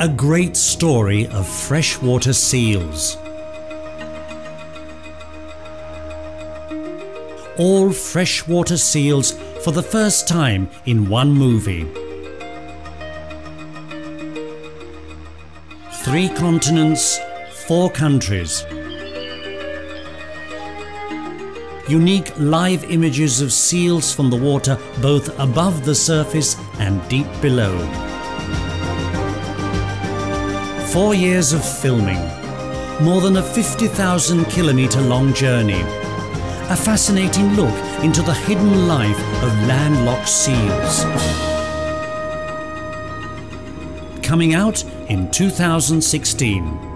A great story of freshwater seals. All freshwater seals for the first time in one movie. 3 continents, 4 countries. Unique live images of seals from the water both above the surface and deep below. 4 years of filming, more than a 50,000 kilometre long journey. A fascinating look into the hidden life of landlocked seals. Coming out in 2016.